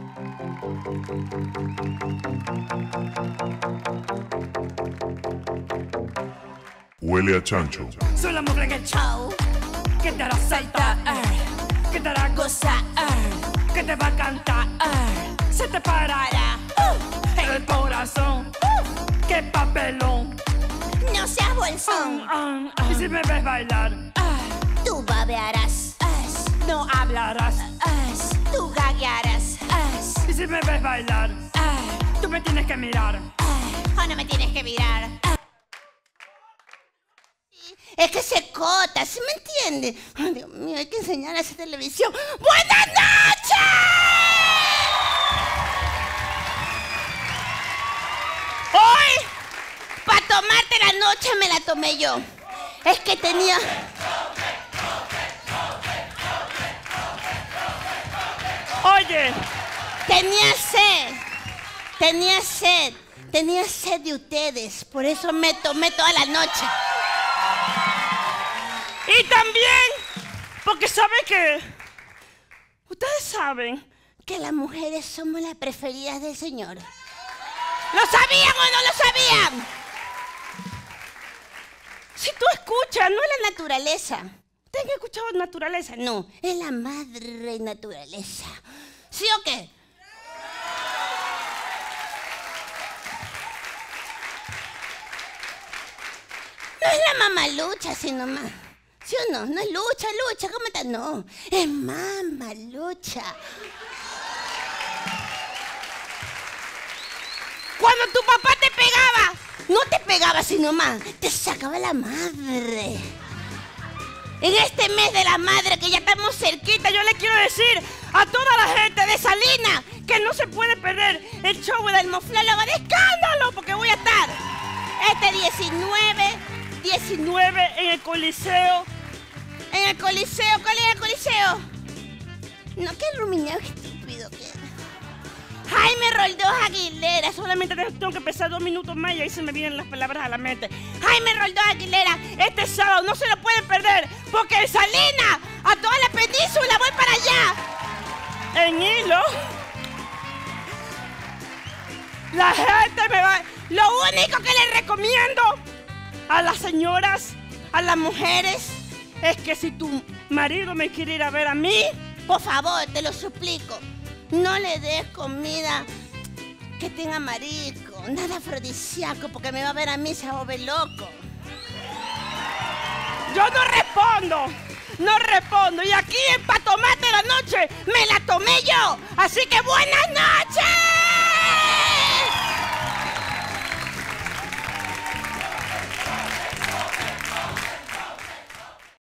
Huele a chancho. Soy la mujer en el show que te hará saltar, que te hará gozar, que te va a cantar, se te parará en el corazón. ¡Qué papelón! No seas bolsón. Y si me ves bailar, Tú babearás. no hablarás. Tú gaguearás. Y si me ves bailar, tú me tienes que mirar. O no me tienes que mirar. Es que se cota, ¿sí me entiende? Ay, Dios mío, hay que enseñar a esa televisión. ¡Buenas noches! Hoy, para tomarte la noche, me la tomé yo. Es que tenía... Oye, Tenía sed de ustedes. Por eso me tomé toda la noche. y también, porque saben que, ustedes saben, Que las mujeres somos las preferidas del Señor. ¿Lo sabían o no lo sabían? Si tú escuchas, no es la naturaleza. ¿Ustedes han escuchado naturaleza? No, es la madre naturaleza. ¿Sí o qué? No es la mamalucha, sino más. ¿Sí o no? No es lucha, ¿cómo está? No, es mamalucha. Cuando tu papá te pegaba, no te pegaba sino más, te sacaba la madre. En este mes de la madre, que ya estamos cerquita, yo le quiero decir a toda la gente de Salinas que no se puede perder el show del Moflólogo de Escándalo, porque voy a estar este 19 en el Coliseo. en el Coliseo. ¿Cuál es el Coliseo? No, qué rumiñado estúpido que... Jaime Roldós Aguilera. Solamente tengo que pensar 2 minutos más y ahí se me vienen las palabras a la mente. Jaime Roldós Aguilera. Este sábado no se lo pueden perder, porque en Salinas, A toda la península, voy para allá. en Hilo, la gente me va... Lo único que les recomiendo A las señoras, a las mujeres, es que si tu marido me quiere ir a ver a mí, por favor, te lo suplico, no le des comida que tenga marisco, nada afrodisíaco, porque me va a ver a mí, se va a volver loco. yo no respondo. Y aquí en Pa' Tomarte la Noche me la tomé yo. Así que buenas noches.